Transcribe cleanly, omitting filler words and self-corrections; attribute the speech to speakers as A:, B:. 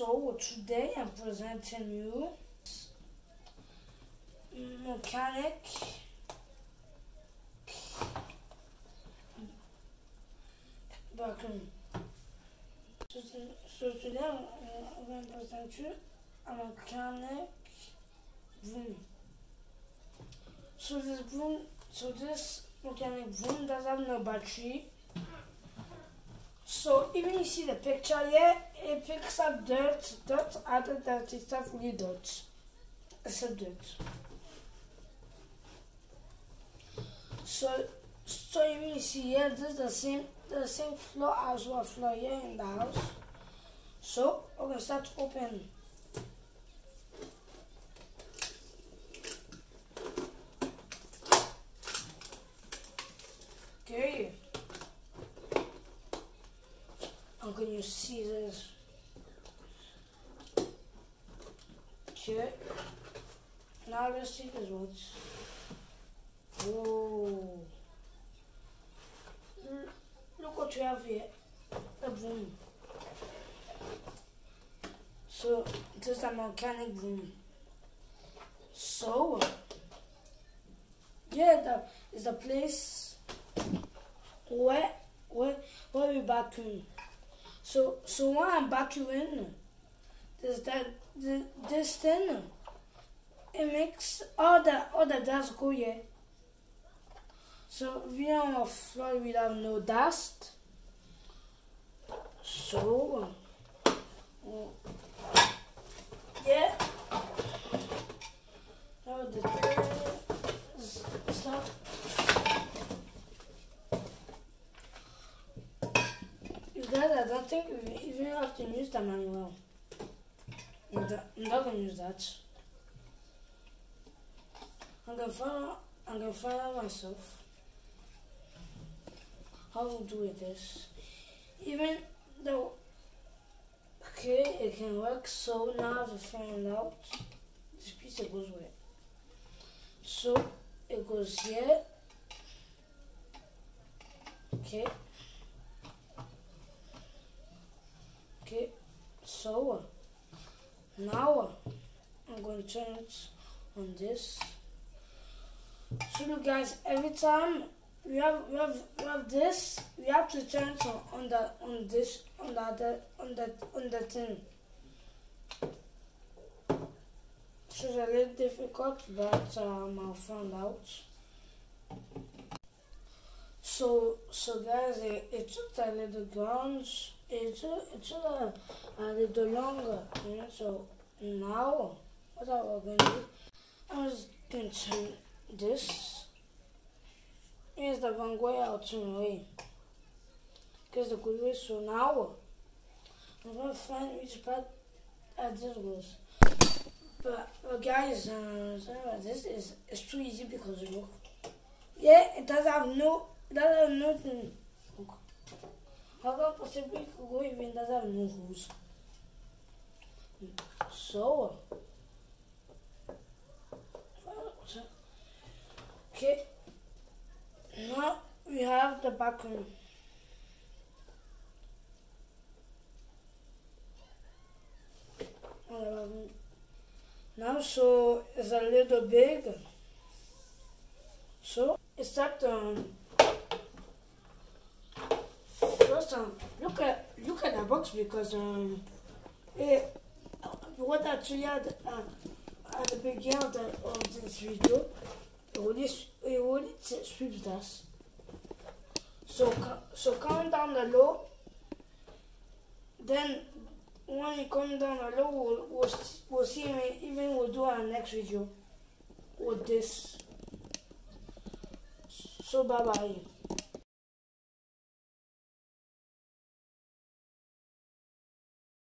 A: So today I'm presenting you mechanic vacuum. So today I'm going to present you a mechanic broom. So this mechanic broom doesn't have no battery. So even you see the picture here, it picks up dirt, other dirty stuff, really dirt. It's a dirt. So even you see here, this is the same floor as our floor here in the house. So we're gonna start to open. Okay. I'm going to use scissors. Okay. Now let's see this one. Oh. Look what you have here. A broom. So this is a mechanic broom. So yeah, that is the place where we vacuum. So when I'm vacuuming, this thing, it makes all the dust go here. So we on the floor we have no dust. So yeah. Now the stuff. Guys, I don't think we even have to use the manual. I'm not gonna use that. I'm gonna find out myself how to do this. Even though okay, it can work. So now I have to find out this piece that goes where. So it goes here. Okay. Okay, so now I'm going to turn it on this. So look guys, every time we have this, we have to turn it on the thing. So it's a little difficult, but I'll find out. So guys, it took a little guns. It took a little longer, you know. So now, what I'm going to do, I'm just going to turn this. Here's the wrong way, I'll turn away. Because the good way. So now, I'm going to find which part this goes. But guys, this is too easy because look. Yeah, it doesn't have nothing. How can possibly go even doesn't have no holes? So okay, now we have the background. Now so it's a little big. So it's that first look at the box because what I actually had at the beginning of this video, it only sweeps dust. So come down the low. Then when you come down the low, we'll see. Even we'll do our next video with this. So bye bye.